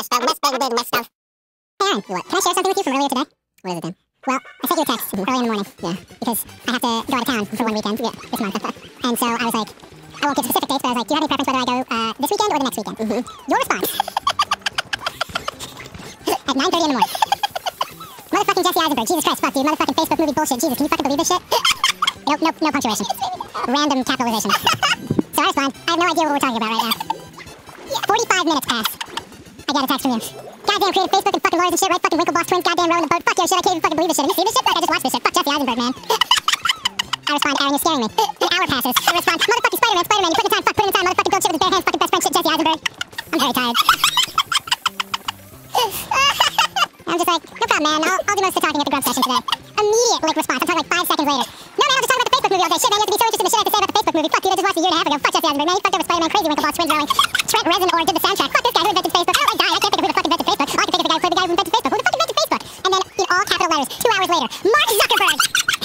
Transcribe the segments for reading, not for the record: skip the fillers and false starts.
stuff. Hey, Aaron, what? Can I share something with you from earlier today? What is it then? Well, I sent you a text early in the morning. Yeah. Because I have to go out of town for one weekend. Yeah. This month. And so I was like, I won't give specific dates, but I was like, do you have any preference whether I go this weekend or the next weekend? Your response. At 9:30 in the morning. Motherfucking Jesse Eisenberg. Jesus Christ, fuck, dude. Motherfucking Facebook movie bullshit. Jesus, can you fucking believe this shit? No punctuation. Random capitalization. So I respond, I have no idea what we're talking about right now. 45 minutes pass. I got a text from you. Goddamn creative Facebook and fucking lawyers and shit, right? Fucking Winklevoss twins, goddamn rowing the boat. Fuck yo, shit, I can't even fucking believe this shit. Have you seen this shit? Like, I just watched this shit. Fuck Jesse Eisenberg, man. I respond, Aaron, you're scaring me. An hour passes. I respond, motherfucking Spider-Man, you put in the time, fuck, put in the time, motherfucking build shit with his bare hands, fucking best friend shit, Jesse Eisenberg. I'm very tired. I'm just like, no problem, man. I'll do most of the talking at the grub session today. Immediate, like, response. I'm talking like 5 seconds later. No, man, I'll just talk about the Facebook movie all day. Shit, man, you have to be so interested in the shit I have to say about the Facebook movie. Fuck, dude, I just watched it a year and a half ago. Fuck Jesse Eisenberg, man. He fucked over Spider-Man, crazy Winklevoss twins rowing. Trent Reznor or did the soundtrack. Fuck this guy who invented Facebook. Oh my god, I can't think of who the fuck invented Facebook. All I can think of the guy who invented Facebook. Who the fuck invented Facebook? And then, in all capital letters, 2 hours later, Mark Zuckerberg.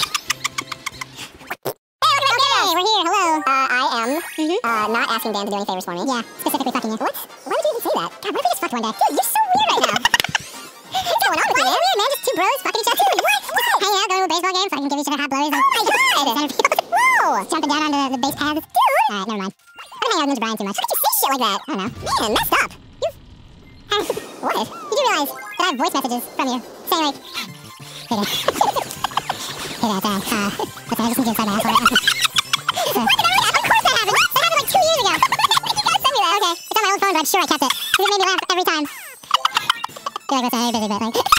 Hey, we're here. Hello. I am not asking Dan to do any favors for me. Yeah, specifically fucking you. What? Why would you even say that? God, what if we just fucked one day? Dude, you're so weird right now. What's going on with you, man? Weird, man. Just two bros fucking each other. Dude, what? Hanging out, going to a baseball game, fucking give each other hot blows. Oh my god! Whoa! Jumping down onto the base paths. Dude! Alright, never mind. I don't hang out with Ninja Brian too much. Why did you say shit like that? I don't know. Man, messed up. What? You do realize that I have voice messages from you saying like, hey there. Hey there, listen, I just need you inside my asshole. Of course that happened. That happened like 2 years ago. You gotta send me that. Okay. It's on my old phone, but I'm sure I kept it. Because it made me laugh every time. You're like, listen, I'm busy, but like... Man,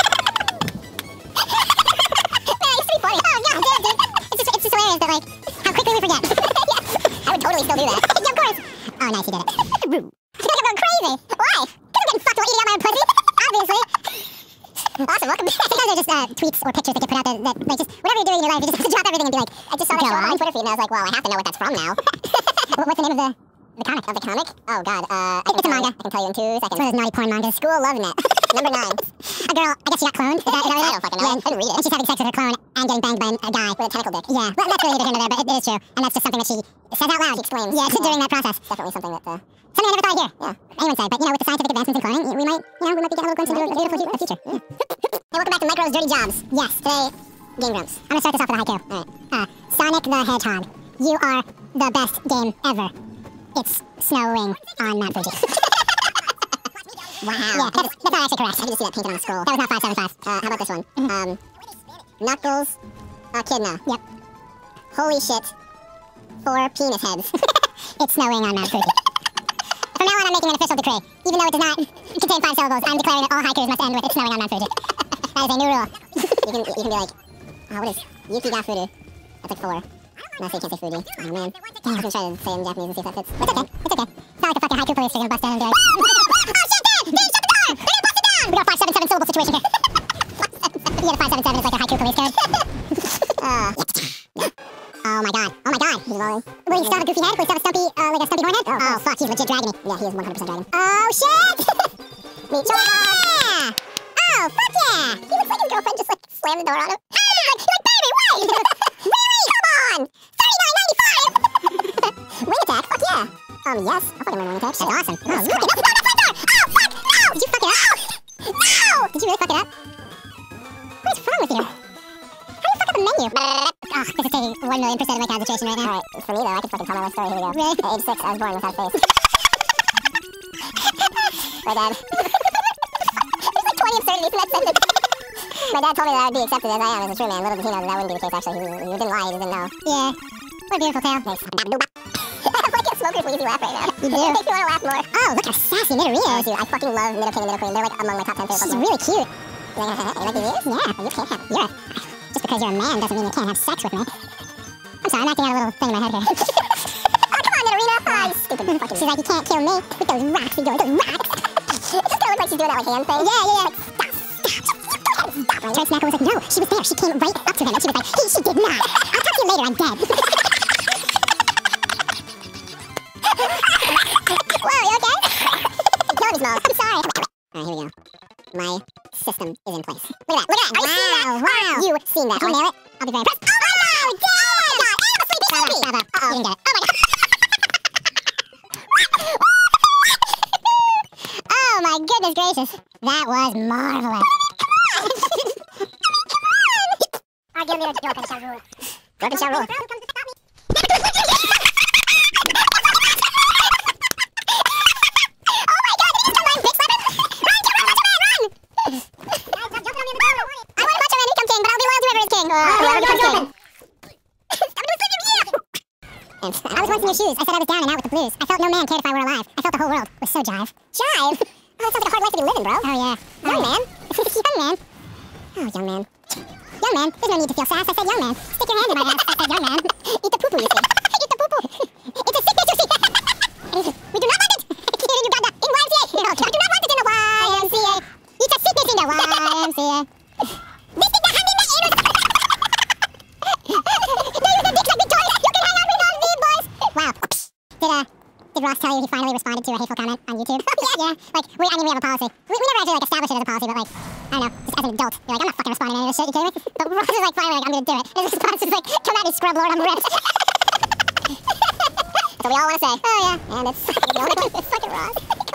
it's pretty funny. Oh, god damn, dude. It's just hilarious that, like, how quickly we forget. I would totally still do that. Yeah, of course. Oh, nice, you did it. I'm going crazy. Why? Because I'm getting fucked while eating out my own pussy. Obviously. Awesome, welcome back. Sometimes they're just tweets or pictures that get put out that like, just, whatever you're doing in your life, you just have to drop everything and be like, I just saw that on Twitter feed and I was like, well, I have to know what that's from now. What's the name of the comic? Of the comic? Oh, God. It's a manga. I can tell you in 2 seconds. It's one of those naughty porn mangas. School Love Net. Number 9. A girl, I guess she got cloned. Is that right? I don't fucking know. Yeah, I didn't read it. And she's having sex with her clone and getting banged by a guy. With a tentacle dick. Yeah. Well, that's really neither here nor there, but it is true. And that's just something that she says out loud. She explains. Yeah, during that process. Definitely something that, something I never thought I'd hear. Yeah. Anyone say. But, with the scientific advancements in cloning, we might be getting a little glimpse into a beautiful future. Yeah. Hey, welcome back to Micro's Dirty Jobs. Yes. Today, Game Grumps. I'm gonna start this off with a haiku. Alright. Sonic the Hedgehog. You are the best game ever. It's snowing on Mount Fuji. Wow. Yeah, that's not actually correct. I can just see that painted on the scroll. That was not 575. How about this one? Knuckles Echidna. Yep. Holy shit. 4 penis heads. It's snowing on Mount Fuji. From now on, I'm making an official decree. Even though it does not contain 5 syllables, I'm declaring that all haikus must end with it's snowing on Mount Fuji. That is a new rule. You can be like, what is Yuki ga Furu? That's like 4. No, so you can't say Fuji. Oh, man. Damn, I was gonna try to say it in Japanese and see if that fits. It's okay. It's okay. It's not like the fucking haiku police are gonna bust in and be like, oh, shit, Dan! Dan, shut the door! They're gonna bust it down! We got a 577 syllable situation here. Yeah, the 577 is like a haiku police code. Oh my god. Oh my god. He's rolling. Wait, you still have a goofy head? Wait, you still have a stumpy, like a stumpy horn head? Oh, fuck, he's legit dragging me. Yeah, he is 100% dragging. Oh, shit! Yeah! Oh, fuck yeah! He looks like his girlfriend just, like, slammed the door on him. He's like, baby, wait! Really? Come on! $39.95! Wing attack? Fuck yeah! Yes. I'll fucking learn wing attack. That's awesome. Oh, look at that. Oh, fuck! No! Did you fuck it up? No! Did you really fuck it up? What is wrong with you? How do you fuck up a menu? Oh, this is taking 1,000,000% of my concentration right now. Alright, for me though, I can fucking tell my life story. Here we go. Really? At age 6, I was born without a face. My dad. There's like 20 absurdities in that sentence. My dad told me that I would be accepted as I am as a true man. Little did he know that wouldn't be the case, actually. He didn't lie, he just didn't know. Yeah. What a beautiful tale. Nice. I have like a smoker's wheezy laugh right now. You do? It makes me want to laugh more. Oh, look how sassy Nidorino is. I fucking love Nidoking and Nidoqueen. They're like among my top 10 favorite Pokemon. She's really cute. You like these ears? Yeah. You can't have... Just because you're a man doesn't mean you can't have sex with me. I'm sorry, I'm acting out a little thing in my head here. Oh, come on, Nidorino. Oh, you stupid fucking... She's like, you can't kill me with those rocks. You go with those rocks. It just kind of looks like she's doing that like hand thing. Yeah. Like, stop. Trent Snacker was like, no, she was there. She came right up to him and she was like, she did not. I'll talk to you later. I'm dead. Whoa, you okay? Kill me, Smalls. I'm sorry. Alright, here we go. My system is in place. Look at that. Are you seeing that? Wow. You seeing that? Can you nail it? I'll be very impressed. Oh, no! Damn! Oh, my God. And I'm a sleepy baby. Bravo. Uh-oh. You didn't get it. Oh, my God. Oh, my goodness gracious. That was marvelous. I'll give me a door and shall rule. Door and shall rule. I was once in your shoes. I said I was down and out with the blues. I felt no man cared if I were alive. I felt the whole world was so jive. Jive? Oh, that sounds like a hard life to be living, bro. Oh, yeah. Young man. Young man. Oh, young man. Young man, there's no need to feel sass. I said young man. Stick your hand in my ass. I said young man. Eat the poo-poo, you see. Eat the poo-poo. It's a sickness, you see. We do not want it. Here in Uganda. In YMCA. I do not want it in the YMCA. It's a sickness in the YMCA. This is the hand in the ears. They use the dicks like big toys. You can hang out with those big boys. Wow. Did Ross tell you he finally responded to a hateful comment on YouTube? Yeah. Like, we have a policy. We never actually, like, established it as a policy, but, like, I don't know, just as an adult, you're like, I'm not fucking responding to any of this shit, you kidding me? But Ross is like, finally, like, I'm gonna do it. His response is like, come at me, scrub lord, I'm ripped. That's what we all want to say. Oh, yeah. And it's fucking Ross.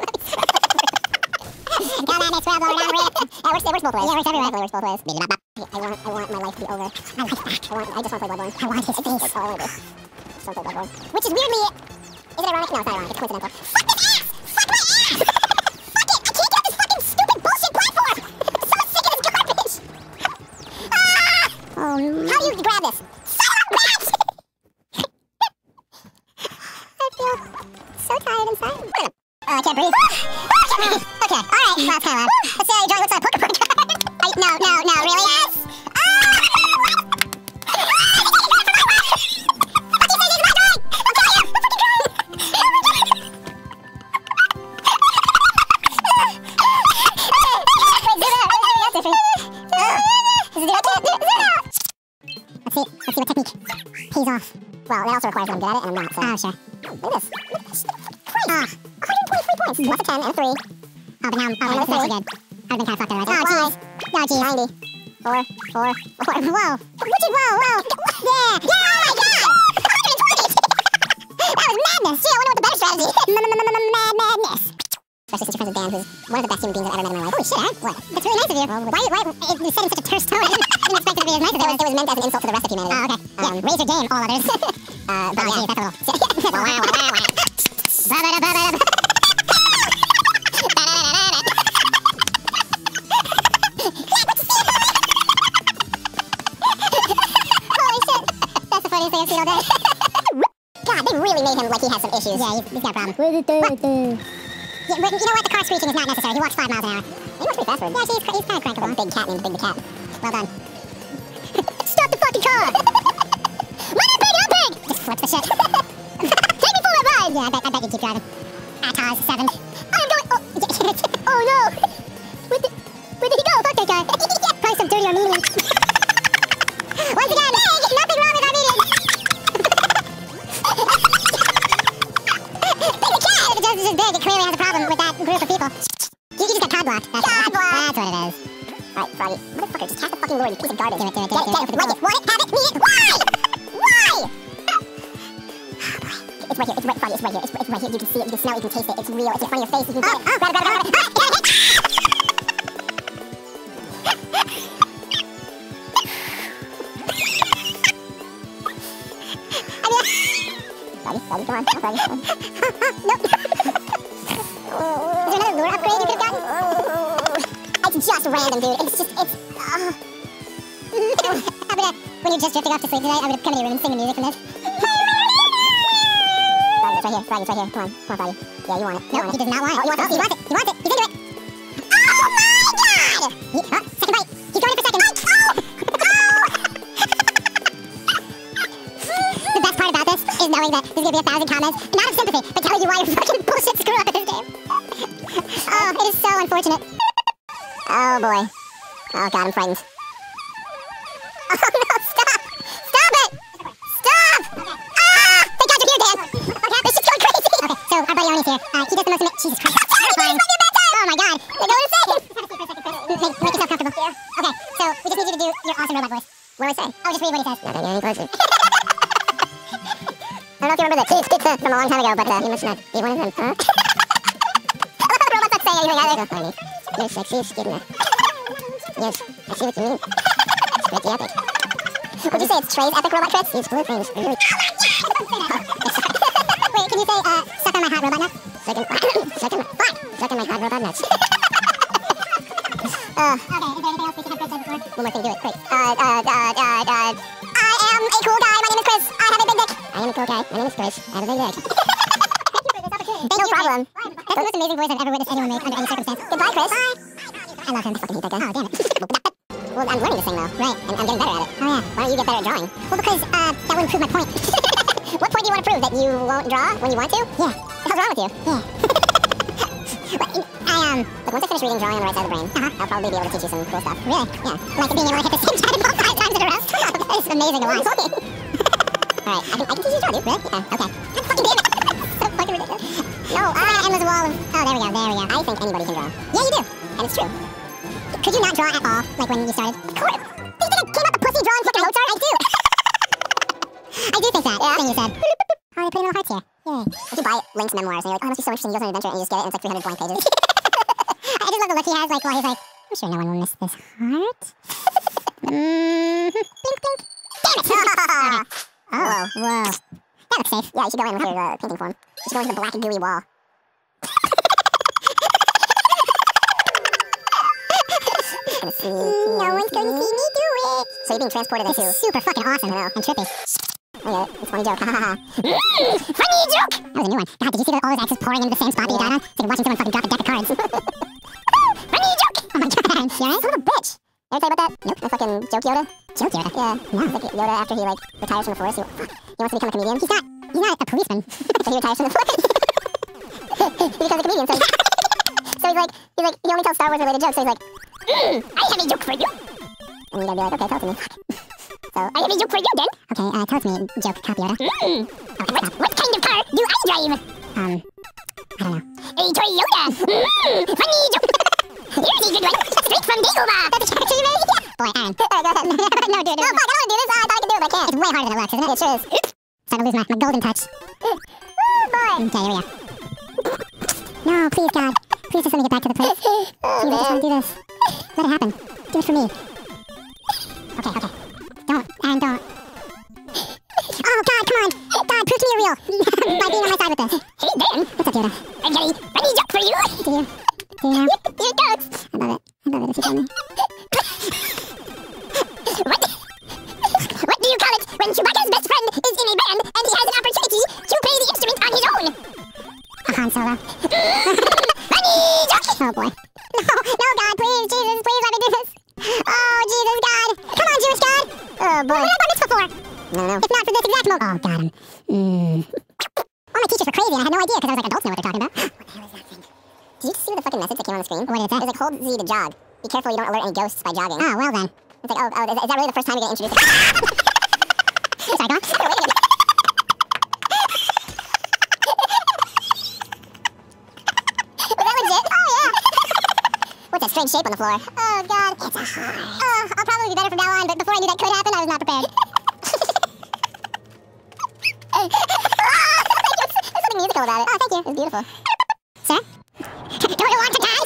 Come at me, scrub lord, I'm ripped. Yeah, it works both ways. Yeah, it works everywhere. It works both ways. I want my life to be over. I like that. I just want to play Bloodborne. I want his face. That's all I want to do. Just want to play Bloodborne. Which is weirdly... Is it ironic? No, it's not ironic. It's coincidental. Fuck this ass! Fuck my ass! Fuck it! I can't get off this fucking stupid bullshit platform! I'm so sick of this garbage! Ah! Oh, no. How do you grab this? Son of a bitch! I feel so tired inside. I can't breathe. Okay, alright. Well, that's kind of loud. Let's say Johnny looks like a Pokemon card. No, really? Yes! Let's see what technique pays off. Well, that also requires that I'm good at it, and I'm not, so... Oh, sure. Look at this. Points! 123 points! Plus a 10 and a 3. Oh, but now I'm actually good. I've been kind of fucked otherwise. Oh, jeez. Oh, jeez. 90. 4. Whoa. Richard, whoa. Yeah! Oh, my God! 120! That was madness! Gee, I wonder what the better strategy is. Madness. Especially since you're friends with Dan, who's one of the best human beings I've ever met in my life. Holy shit, Aaron. What? That's really nice of you. Why it said in such a terse tone? I didn't expect it to be as nice as it was. It was meant as an insult to the rest of humanity. Oh, okay. Yeah, raise your game, all others. But yeah, that's a little... Holy shit. That's the funniest thing I've seen all day. God, they really made him like he has some issues. Yeah, he's got problems. Yeah, but you know what? The car screeching is not necessary. He walks 5 miles an hour. He walks pretty fast for him. Yeah, he's kind of crankable. Big cat named Big the Cat. Well done. Stop the fucking car! Let it pig! Just flips the shit. Take me for a ride! Yeah, I bet you keep driving. Ataz 7. I'm going... Oh no! Where did he go? Fuck that guy. Probably some dirty Armenian. Once again, nothing wrong with Armenians. This is big. It clearly has a problem with that group of people. You just got cod blocked. That's what it is. Alright, Froggy. Motherfucker, just cast the fucking lure, you piece of garbage. Do it. Get it. Like it. Want it? Have it? Need it? Why? It's right here. Froggy. It's right here. You can see it. You can smell it. You can taste it. It's real. It's in front of your face. You can get it. Grab it. Froggy, come on. Froggy. Nope. Is there another lure upgrade you could have gotten? It's just random, dude. When you're just drifting off to sleep tonight, I'm gonna come in your room and sing the music from this. Froggy, it's right here. Come on, Froggy. Yeah, you want it. Nope, he does not want it. Oh, he wants it. He's into it. Oh my God! Second bite. He's going in for second. The best part about this is knowing that there's gonna be 1,000 comments, not of sympathy, but telling you why you're fucking bullshit screw up in this game. Oh, it is so unfortunate. Oh boy. Oh God, I'm frightened. Oh no, stop! Stop it! Stop! Okay. Ah! Thank God you're here, Dan! Okay, this shit's going crazy! Okay, so our buddy Arnie's here. He does the most Jesus Christ. That's terrifying! Oh my God! They're going insane! Make yourself comfortable. Yeah. Okay, so we just need you to do your awesome robot voice. What do I say? Oh, just read what he says. Okay, yeah, he I don't know if you remember that. It's from a long time ago, but you mentioned that. He's one of them, huh? I love how the robot's not saying you think I look? Honey, you're sexy as skin. Yes, I see what you mean. It's pretty epic. Would you say it's Trey's epic robot tricks? It's blue things. Wait, can you say, suck on my hot robot nuts? Suck on my hot robot nuts. Okay, is there anything else we can have Chris say before? One more thing, do it, quick. I am a cool guy, my name is Chris. I have a big dick. I am a cool guy, my name is Chris. I have a big dick. No problem. That's the most amazing voice I've ever witnessed anyone make under any circumstance. Goodbye, Chris. Bye. I love him. I fucking hate that guy. Oh, damn it. Well, I'm learning to sing, though. Right. And I'm getting better at it. Oh, yeah. Why don't you get better at drawing? Well, because, that wouldn't prove my point. What point do you want to prove? That you won't draw when you want to? Yeah. What the hell's wrong with you? Yeah. Look, once I finish reading Drawing on the Right Side of the Brain, I'll probably be able to teach you some cool stuff. Really? Yeah. Like being able to hit the same time both times in a row. It's amazing to watch. Alright, I can teach you to draw, dude. Really? Yeah, okay. God fucking damn it! So fucking ridiculous. No, I got an endless wall of... Oh, there we go. I think anybody can draw. Yeah, you do. And it's true. Could you not draw at all, like when you started? Of course. Do you think I came out the pussy drawing fucking Mozart? I do. I do think that. Yeah. Thing you said. Oh, they put in little hearts here. Yay. If you buy Link's memoirs and you're like, oh, that must be so interesting, he goes on an adventure and you just get it and it's like 300 blank pages. I just love the look he has, like, while he's like, I'm sure no one will miss this heart. Blink, blink. Damn it! Okay. Oh, whoa. That looks safe. Yeah, you should go in with your painting form. You should go into the black gooey wall. No one's going to see me do it. So you're being transported into... Super fucking awesome. I know. And trippy. Oh yeah, it's a funny joke. Ha ha ha. Funny joke! That was a new one. God, did you see all those X's pouring into the same spot that you died on? It's like watching someone fucking drop a deck of cards. Funny joke! Oh my god, you alright? Son of a bitch! You ever say about that? Nope. The fucking joke Yoda? Joke Yoda? Yeah. No. It's like Yoda after he, like, retires from the force. He wants to become a comedian. He's not a policeman. So he retires from the force. He becomes a comedian, so he only tells Star Wars related jokes, so he's like, I have a joke for you. And you gotta be like, okay, tell it to me. So, I have a joke for you then. Okay, tell it to me, joke, copy Yoda. Oh, what kind of car do I drive? I don't know. A Toyota. Funny joke. Here's a good one. Straight from Dagobah. That's a character you made? Yeah. Boy, Aaron. Go ahead. No, do it. No, fuck, I don't want to do this. I thought I could do it, but I can't. It's way harder than it looks, isn't it? It sure is. Oops. Starting to lose my golden touch. Woo, boy. Okay, here we go. No, please, God. Please just let me get back to the place. Please, I just want to do this. Let it happen. Do it for me. Okay. Don't, Aaron, don't. Oh, God, come on. God, prove to me you're real. By being on my side with this. Hey, Dan. What's up, Yoda? I got a funny joke for you. Do you? Do you know? Here it goes. I love it if you tell me. What do you call it when Chewbacca's best friend is in a band and he has an opportunity to play the instrument on his own? A Han Solo. Funny joke. Oh, boy. No, God, please, Jesus, please let me do this. Oh, Jesus, God. Come on, Jewish God. Oh, boy. What did I bar mitzvah for? I don't know. If not for this exact moment. Oh, got him. All my teachers were crazy and I had no idea because I was like, adults know what they're talking about. What the hell is that thing? Did you see the fucking message that came on the screen? What did it say? It was like, hold Z to jog. Be careful you don't alert any ghosts by jogging. Oh, well then. It's like, is that really the first time you get introduced? Sorry, go on. Wait a minute. Was that legit? Oh, yeah. What's that strange shape on the floor? Oh, God. It's a heart. Oh, I'll probably be better from now on, but before I knew that could happen, I was not prepared. There's something musical about it. Oh, thank you. It was beautiful. Sir? Do you want to dance?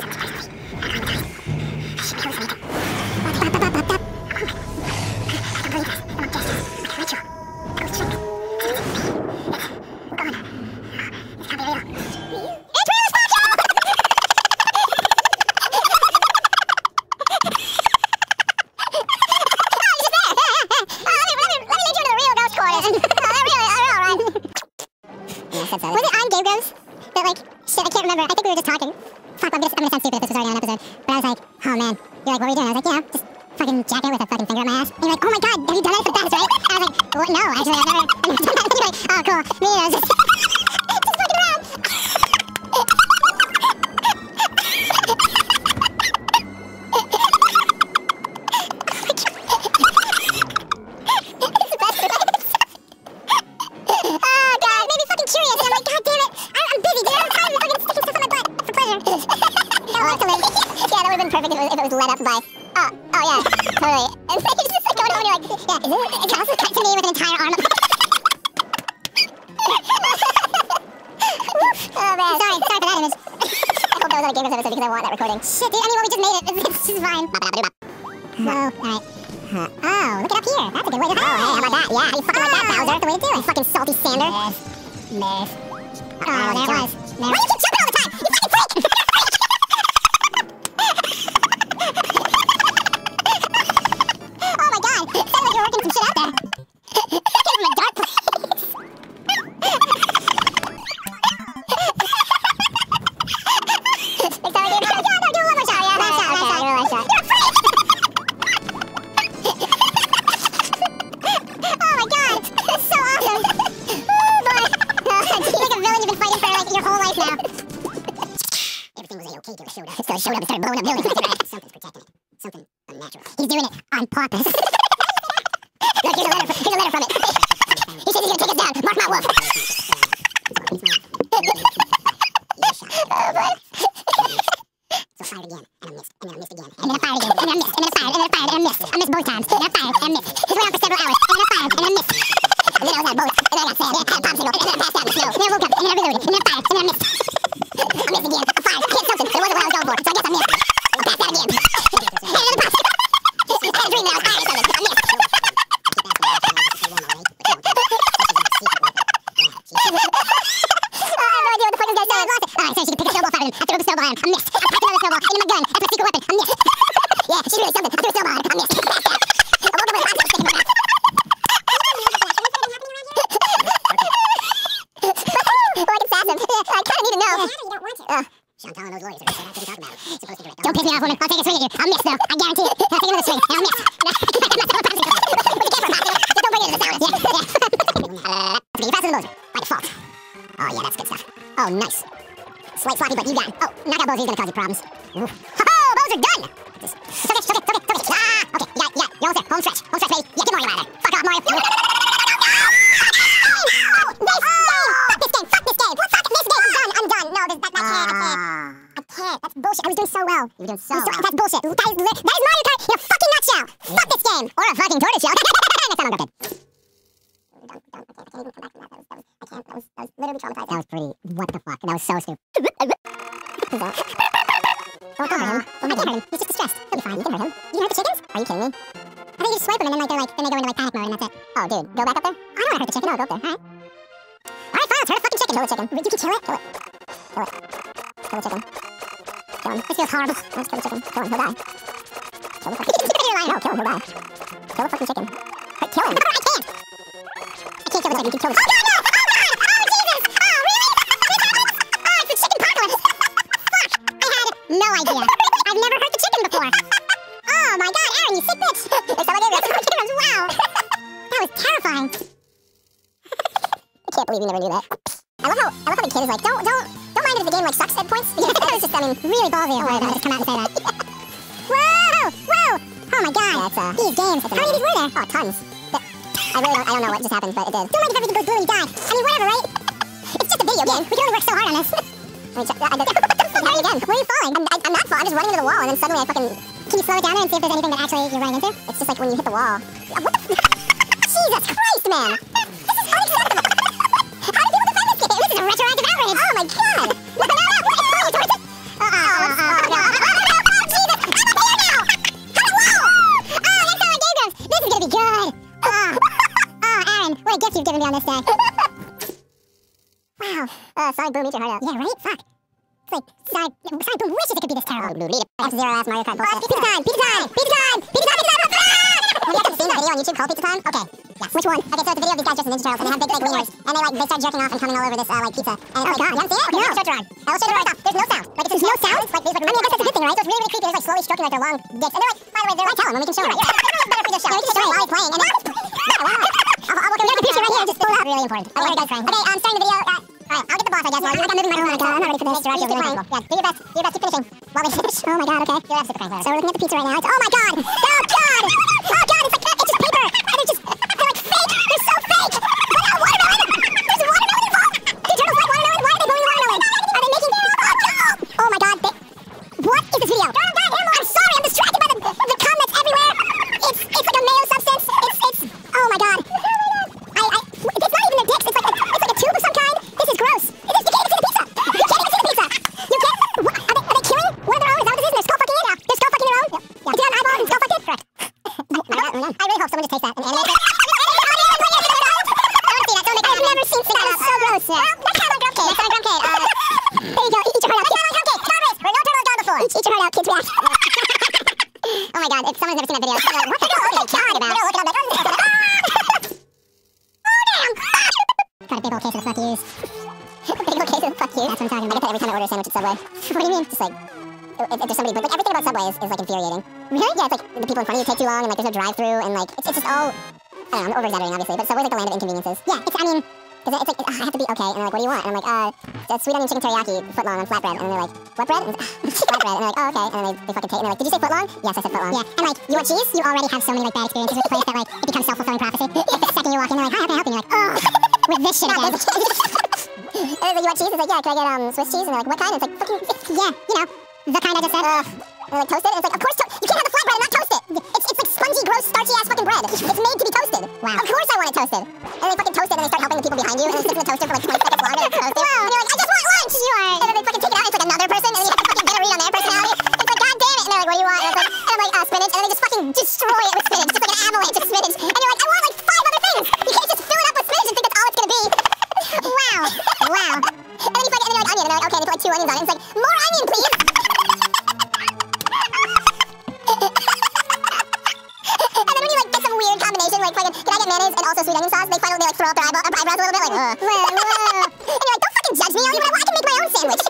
Was it on Game Grumps? That like, shit, I can't remember. I think we were just talking. Fuck, I'm gonna sound stupid if this was already on an episode. But I was like, oh man. You're like, what were you doing? I was like, yeah, just fucking jacking it with a fucking finger up my ass. And you're like, oh my god, have you done it? That's right. I was like, well, no, actually, I've never done that. And you're like, oh cool. Me, I was just fucking around. Perfect if it was led up by, oh yeah, totally. And so you're just like going over and you're like, yeah, it can also cut to me with an entire arm. Oh man, sorry for that image. I hope that was on a Game Grumps episode because I want that recording. Shit, dude, I mean, well, we just made it. It's just fine. So, alright. Oh, look it up here. That's a good way to go. Oh, hey, how about that? Yeah, how you fucking like that, Bowser? That's the way to do it. You fucking salty sander. Miss. Oh, there it was. Why do you keep jumping all the time? You fucking freak! Oh my god. It sounded like you were working some shit out there. It's in a dark place. Showed up and started blowing up buildings. Something's protecting it. Something unnatural. He's doing it on purpose. Look, here's a letter from it. He says he's gonna take us down. Mark my wolf. Oh boy. So I fired again, and I missed, and then I missed again, and then I fired again, and then I missed, and then I fired, and then I fired, and I missed. I missed both times, and then I fired, and I missed. This went on for several hours, and then I fired, and I missed. And then I was out of boat, and then I got sad, and I had a popsicle, and then I passed out in the snow, and then I woke up, and then I reloaded, and then I fired, and then I missed. I missed again. I fired. I hit something. It wasn't what I was going for, so I guess I missed. I passed out again. And another popsicle. I had a dream that I was firing something. I missed. I have no idea what the fuck this guy's saying. I lost it. Alright, so she can pick a snowball fire him. I threw a snowball at him. I missed. I packed another snowball into my gun. That's my secret weapon. I missed. Yeah, she's really something. I threw a snowball at her. I missed. I woke up with a popsicle sticking in my mouth. Well, I can sass him. I kind of need to know. You don't want to. Chantal and those lawyers are supposed to talk about it. Supposed to do it. Don't piss me off, woman. I'll take a swing at you. I'll miss, though. I guarantee it. I'll take another swing. And I'll miss. I'm not so popsicle. With the camera popsicle. Just don't bring it into the sound. Yeah. Okay, you're faster than Bowser. By default. Oh, yeah, that's good stuff. Oh, nice. Slight floppy, but you got him. Oh, knock out Bowser. He's gonna cause you problems. Ho-ho! Bowser done! It's okay. Ah! Okay, you're almost there. Home stretch. Home stretch, baby. Yeah, get Mario out of there. Fuck off, Mario. That's bullshit. I was doing so well. You were doing so well. That's bullshit. That is Mario Kart in a fucking nutshell. Yeah. Fuck this game. Or a fucking tortoise shell. Next time I'm good. That was literally traumatizing. That was pretty. What the fuck? That was so stupid. Don't hurt him. Don't hurt him. He's just distressed. He'll be fine. You can hurt him. You can hurt the chickens? Are you kidding me? I think you just swipe them and then they go into panic mode and that's it. Oh, dude, go back up there. I don't want to hurt the chicken. No, go up there. All right, fine. Let's hurt a fucking chicken. Kill the chicken. You can kill it. Kill it. Kill it. Kill the chicken. Kill him. This feels horrible. Let's kill the chicken. Kill him. He'll die. Kill the fucking chicken. No, kill him. He'll die. Kill the fucking chicken. Kill him. I can't. I can't kill the chicken. You can kill the chicken. Oh, no, no. Oh, Jesus. Oh, really? Oh, it's the chicken apocalypse. Fuck. I had no idea. I've never hurt the chicken before. Oh, my God. Aaron, you sick bitch. It's all I gave you. Wow. That was terrifying. I can't believe you never knew that. I love how the kid is like, don't mind if the game like sucks at points. Because that was just, I mean, really ballsy of her to just come out and say that. Whoa! Oh my god. Yeah, these games. How many of these were there? Oh, tons. I don't know what just happened, but it did. Don't mind if everything goes blue and you die. I mean, whatever, right? It's just a video game. We can only work so hard on this. What the fuck? Again. Where are you falling? I'm not falling. I'm just running into the wall and then suddenly I fucking... Can you slow it down there and see if there's anything that actually you're running into? It's just like when you hit the wall. What the fuck? Jesus Christ, man! This is unacceptable! How do people defend this game? This is a retroactive outrage! Oh my god! No! Jesus! I'm up here now! Cut the wall! Oh, that's how I Game Grumps! This is gonna be good! Oh, Aaron, what a gift you've given me on this day. Wow. Sorry, Boom, eat your heart out. Yeah, right? Fuck. It's like, sorry, Boom wishes it could be this terrible. F-Zero ass Mario Kart bullshit. Pizza time! Have you ever seen that video on YouTube called Pizza Time? Okay. Yes. Which one? Okay, so it's a video of these guys dressed in Ninja Turtles, and they have big, like, wieners, and they start jerking off and coming all over this, like, pizza. And oh, God. You haven't seen it? Okay, no. I'll show it to Ryan. I'll show it right off. There's no sound. Like, it's no sound? Like, I mean, I guess that's a good thing, right? So it's really, really creepy. They're, like, slowly stroking, like, their long dicks. And they're, like, by the way, they're, like, tell him, and we can show him. Yeah, better for the show. Yeah, we can show him while he's playing, and then... I'll look at the picture right here, just pull it up. Really important. Okay, guys, Frank. Okay, starting the video. Alright, I'll get the boss, I guess. Well, you're moving my phone. I'm not ready for this. You're actually really comfortable. Yeah, do your best. Keep finishing. While we finish. Oh my god, okay. You're absolutely fine. So we're looking at the pizza right now. Oh my god! Oh god! Oh god, it's just paper! And they're like fake! They're so fake! Oh, watermelon! There's watermelon involved! Do turtles like watermelon? Why are they blowing watermelon? Are they making... Oh my god, what is this video? I'm sorry, I'm distracted by the comments everywhere! It's like a mayo substance. It's... Oh my god. It's not even their dicks. It's like a tube of some kind. This is gross. You can't even see the pizza. You can't even see the pizza. You can't... What? Are they more. Eat your heart out, kids react. Oh my god, if someone's never seen that video, they're like, what the hell are they talking about? They're looking up like, oh damn! Got a big old case of the fuck yous. Big old case of the fuck yous. That's what I'm talking about. I get that every time I order a sandwich at Subway. What do you mean? Just like, if there's somebody, like everything about Subway is like infuriating. Really? Yeah, it's like the people in front of you take too long, and like there's no drive-through, and like it's just all, I don't know, I'm over-exaggerating obviously, but Subway's like the land of inconveniences. Yeah, I mean, cause it's like, I have to be okay, and they're like, what do you want? And I'm like, sweet onion chicken teriyaki, footlong on flatbread, and they're like, what bread? And flatbread, and they're like, oh okay, and then they fucking take, and they're like, did you say footlong? Yes, I said footlong. Yeah, and like, you want cheese? You already have so many like bad experiences with the place that like, it becomes self-fulfilling prophecy. Like the second you walk in, they're like, hi, how can I help you? And you're like, oh, with this shit again. And it's like, you want cheese? It's like, yeah, can I get Swiss cheese? And they're like, what kind? And it's like, fucking, yeah, you know, the kind I just said. And they're like, toast it? And it's like, of course, you can't have the flatbread and not toast it. It's like spongy, gross, starchy ass fucking bread. It's made to be toasted. Wow. Of course I want it toasted. And they fucking toast it and they start helping the people behind you and it sits in the toaster for like 20 seconds longer and it's toasted. Wow. And you're like, I just want lunch! You are. And then they fucking take it out and it's like another person and then you have to fucking get a read on their personality. It's like, god damn it! And they're like, what do you want? And, it's like, and I'm like, spinach. And then they just fucking destroy it with spinach. Just like an avalanche of spinach. And you're like, I want like 5 other things! You can't just fill it up with spinach and think that's all it's gonna be. Wow. Wow. And then you fucking, and then you're like, onion. And they're like, okay, and they put like 2 onions on it. And it's like, more onion, please! Weird combination, like fucking, can I get mayonnaise and also sweet onion sauce? They finally like throw up their eyebrows a little bit, like, and you're like, don't fucking judge me, I can make my own sandwich.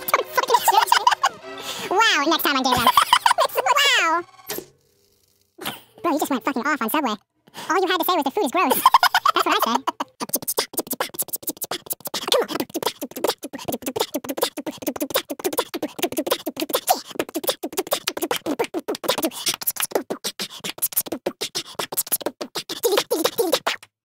Wow, next time I'm getting them. Wow. Bro, you just went fucking off on Subway. All you had to say was the food is gross. That's what I said.